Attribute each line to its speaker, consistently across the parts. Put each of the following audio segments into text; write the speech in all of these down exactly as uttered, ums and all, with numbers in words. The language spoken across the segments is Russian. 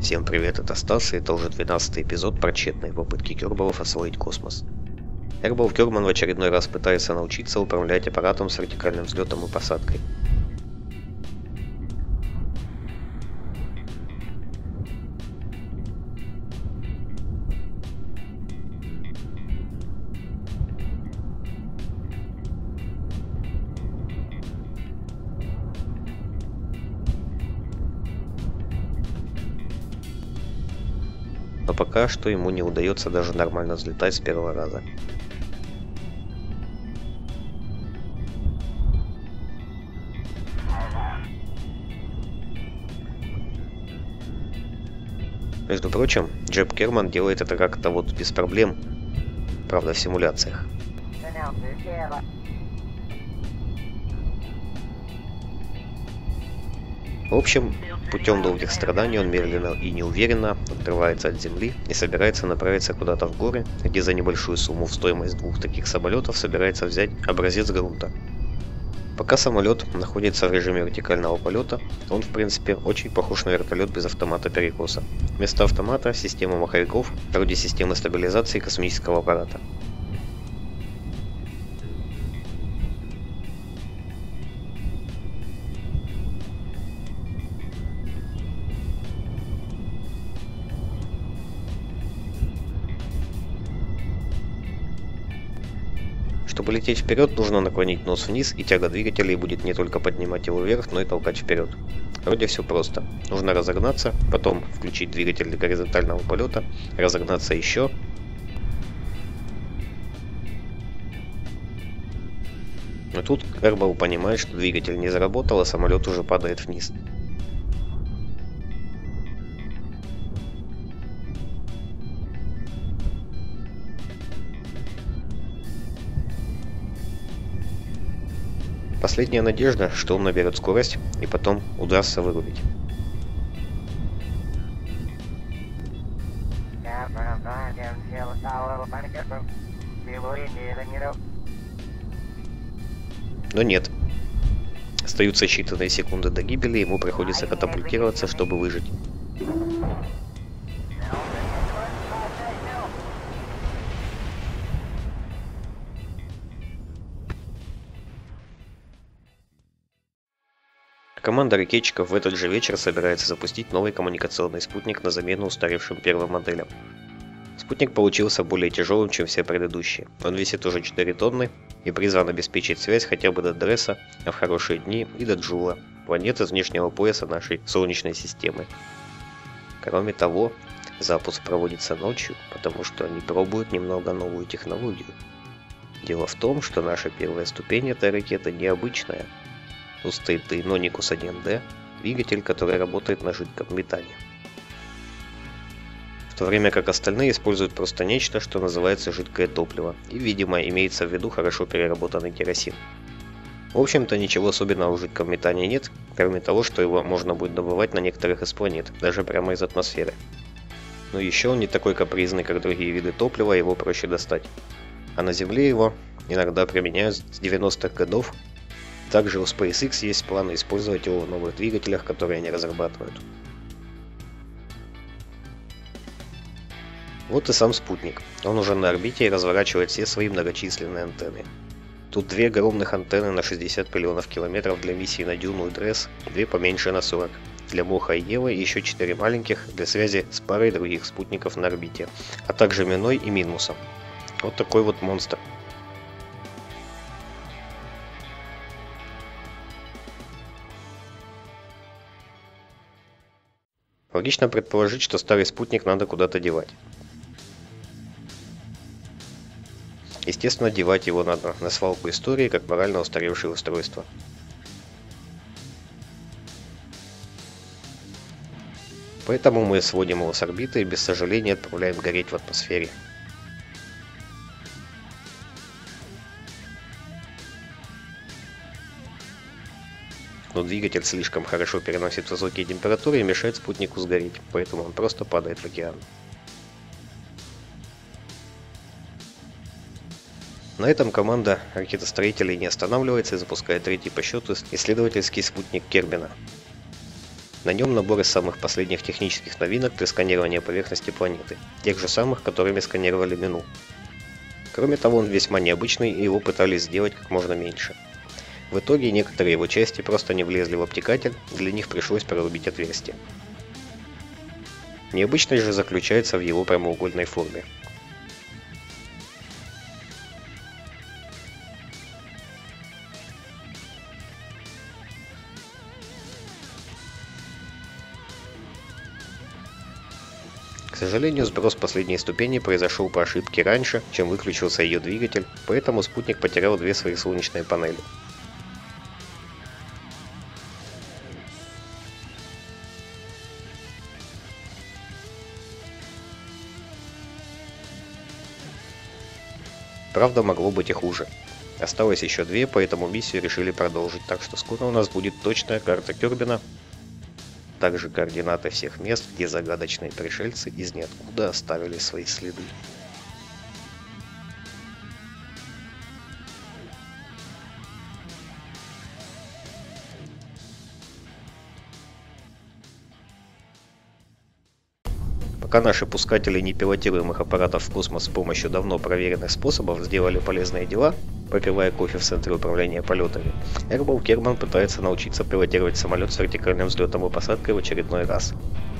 Speaker 1: Всем привет, это Стас, и это уже двенадцатый эпизод про тщетные попытки Кербалов освоить космос. Кербал Керман в очередной раз пытается научиться управлять аппаратом с вертикальным взлетом и посадкой. Но пока что ему не удается даже нормально взлетать с первого раза. Между прочим, Джеб Керман делает это как-то вот без проблем, правда в симуляциях. В общем, путем долгих страданий он медленно и неуверенно отрывается от Земли и собирается направиться куда-то в горы, где за небольшую сумму в стоимость двух таких самолетов собирается взять образец грунта. Пока самолет находится в режиме вертикального полета, он в принципе очень похож на вертолет без автомата перекоса. Вместо автомата система маховиков, вроде системы стабилизации космического аппарата. Чтобы лететь вперед, нужно наклонить нос вниз, и тяга двигателей будет не только поднимать его вверх, но и толкать вперед. Вроде все просто. Нужно разогнаться, потом включить двигатель для горизонтального полета, разогнаться еще. Но тут Кербал понимает, что двигатель не заработал, а самолет уже падает вниз. Последняя надежда, что он наберет скорость и потом удастся вырубить. Но нет. Остаются считанные секунды до гибели, ему приходится катапультироваться, чтобы выжить. Команда ракетчиков в этот же вечер собирается запустить новый коммуникационный спутник на замену устаревшим первым моделям. Спутник получился более тяжелым, чем все предыдущие. Он весит уже четыре тонны и призван обеспечить связь хотя бы до Дресса, а в хорошие дни и до Джула, планеты внешнего пояса нашей Солнечной системы. Кроме того, запуск проводится ночью, потому что они пробуют немного новую технологию. Дело в том, что наша первая ступень этой ракеты необычная. Тут стоит Deinonychus один дэ, двигатель, который работает на жидком метане. В то время как остальные используют просто нечто, что называется жидкое топливо, и, видимо, имеется в виду хорошо переработанный керосин. В общем-то, ничего особенного в жидком метане нет, кроме того, что его можно будет добывать на некоторых из планет, даже прямо из атмосферы. Но еще он не такой капризный, как другие виды топлива, его проще достать. А на Земле его иногда применяют с девяностых годов. Также у SpaceX есть планы использовать его в новых двигателях, которые они разрабатывают. Вот и сам спутник. Он уже на орбите и разворачивает все свои многочисленные антенны. Тут две огромных антенны на шестьдесят миллионов километров для миссии на Дюну и Дресс, две поменьше на сорок, для Моха и Евы и еще четыре маленьких для связи с парой других спутников на орбите, а также Миной и Минмусом. Вот такой вот монстр. Логично предположить, что старый спутник надо куда-то девать. Естественно, девать его надо на свалку истории, как морально устаревшее устройство. Поэтому мы сводим его с орбиты и без сожаления отправляем гореть в атмосфере. Но двигатель слишком хорошо переносит высокие температуры и мешает спутнику сгореть, поэтому он просто падает в океан. На этом команда ракетостроителей не останавливается и запускает третий по счету исследовательский спутник Кербина. На нем набор из самых последних технических новинок для сканирования поверхности планеты, тех же самых, которыми сканировали Мину. Кроме того, он весьма необычный, и его пытались сделать как можно меньше. В итоге некоторые его части просто не влезли в обтекатель, для них пришлось прорубить отверстие. Необычность же заключается в его прямоугольной форме. К сожалению, сброс последней ступени произошел по ошибке раньше, чем выключился ее двигатель, поэтому спутник потерял две свои солнечные панели. Правда, могло быть и хуже. Осталось еще две, поэтому миссию решили продолжить, так что скоро у нас будет точная карта Кербина, также координаты всех мест, где загадочные пришельцы из ниоткуда оставили свои следы. Пока наши пускатели непилотируемых аппаратов в космос с помощью давно проверенных способов сделали полезные дела, попивая кофе в центре управления полетами, Эрбол Керман пытается научиться пилотировать самолет с вертикальным взлетом и посадкой в очередной раз.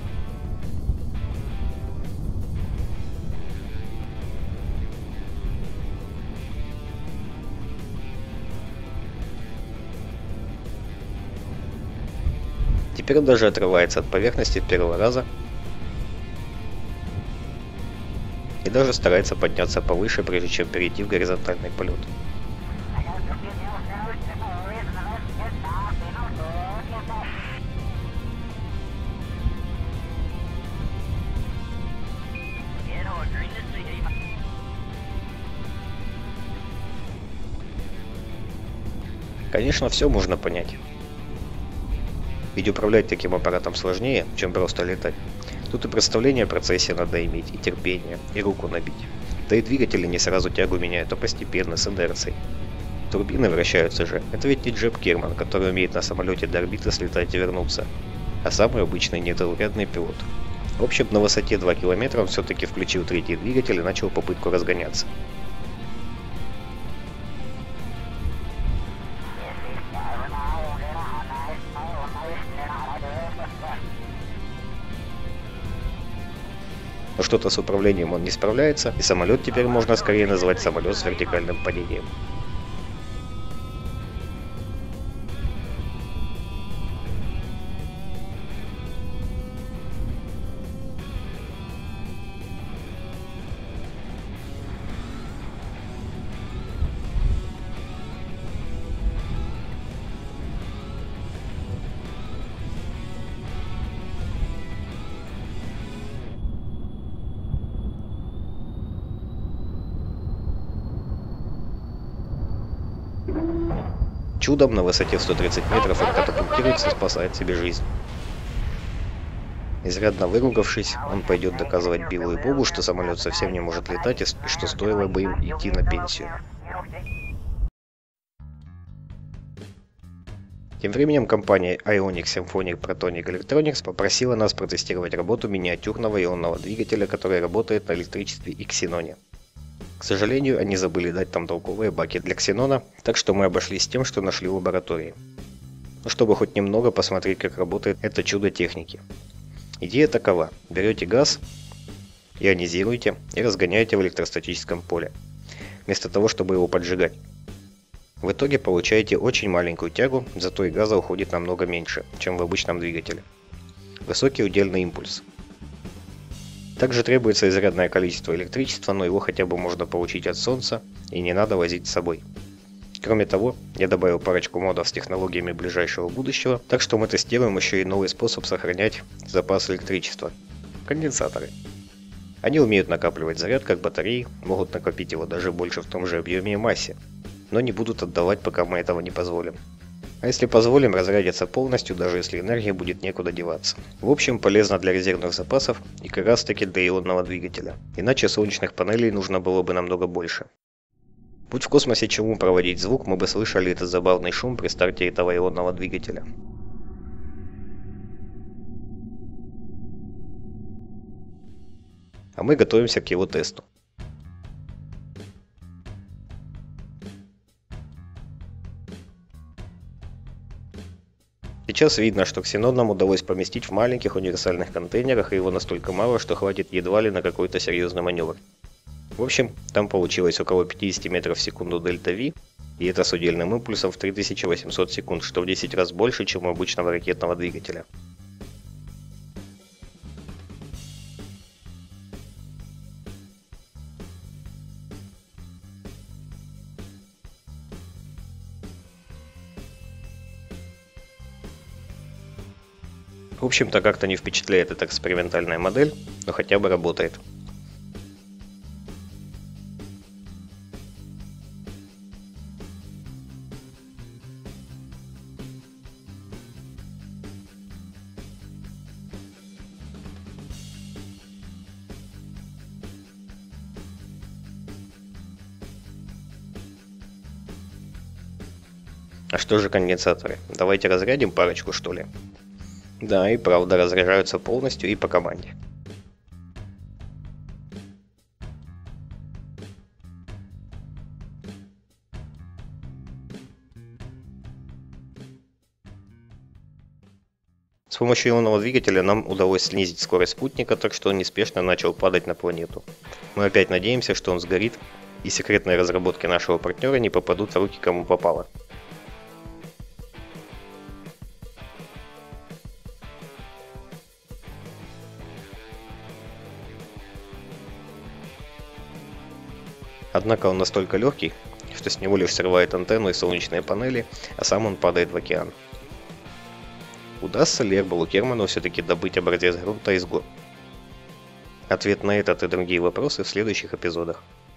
Speaker 1: Теперь он даже отрывается от поверхности первого раза и даже старается подняться повыше, прежде чем перейти в горизонтальный полет. Конечно, все можно понять. Ведь управлять таким аппаратом сложнее, чем просто летать. Тут и представление о процессе надо иметь, и терпение, и руку набить. Да и двигатели не сразу тягу меняют, а постепенно, с инерцией. Турбины вращаются же. Это ведь не Джеб Керман, который умеет на самолете до орбиты слетать и вернуться, а самый обычный незаурядный пилот. В общем, на высоте два километра он все-таки включил третий двигатель и начал попытку разгоняться. Но что-то с управлением он не справляется, и самолет теперь можно скорее назвать самолет с вертикальным падением. Чудом на высоте в сто тридцать метров он катапультируется и спасает себе жизнь. Изрядно выругавшись, он пойдет доказывать Биллу и Бобу, что самолет совсем не может летать и что стоило бы им идти на пенсию. Тем временем компания Ionic Symphonic Protonic Electronics попросила нас протестировать работу миниатюрного ионного двигателя, который работает на электричестве и ксеноне. К сожалению, они забыли дать там толковые баки для ксенона, так что мы обошлись тем, что нашли в лаборатории. Ну, чтобы хоть немного посмотреть, как работает это чудо техники. Идея такова: берете газ, ионизируете и разгоняете в электростатическом поле, вместо того, чтобы его поджигать. В итоге получаете очень маленькую тягу, зато и газа уходит намного меньше, чем в обычном двигателе. Высокий удельный импульс. Также требуется изрядное количество электричества, но его хотя бы можно получить от солнца и не надо возить с собой. Кроме того, я добавил парочку модов с технологиями ближайшего будущего, так что мы тестируем еще и новый способ сохранять запас электричества – конденсаторы. Они умеют накапливать заряд как батареи, могут накопить его даже больше в том же объеме и массе, но не будут отдавать, пока мы этого не позволим. А если позволим, разрядятся полностью, даже если энергия будет некуда деваться. В общем, полезно для резервных запасов и как раз таки для ионного двигателя. Иначе солнечных панелей нужно было бы намного больше. Будь в космосе чему проводить звук, мы бы слышали этот забавный шум при старте этого ионного двигателя. а мы готовимся к его тесту. Сейчас видно, что ксенон нам удалось поместить в маленьких универсальных контейнерах, и его настолько мало, что хватит едва ли на какой-то серьезный маневр. В общем, там получилось около пятьдесят метров в секунду дельта V, и это с удельным импульсом в три тысячи восемьсот секунд, что в десять раз больше, чем у обычного ракетного двигателя. В общем-то, как-то не впечатляет эта экспериментальная модель, но хотя бы работает. А что же конденсаторы? Давайте разрядим парочку, что ли? Да, и правда, разряжаются полностью и по команде. С помощью ионного двигателя нам удалось снизить скорость спутника, так что он неспешно начал падать на планету. Мы опять надеемся, что он сгорит, и секретные разработки нашего партнера не попадут в руки кому попало. Однако он настолько легкий, что с него лишь срывает антенну и солнечные панели, а сам он падает в океан. Удастся ли Эрболу Керману все-таки добыть образец грунта из гор? Ответ на этот и другие вопросы в следующих эпизодах.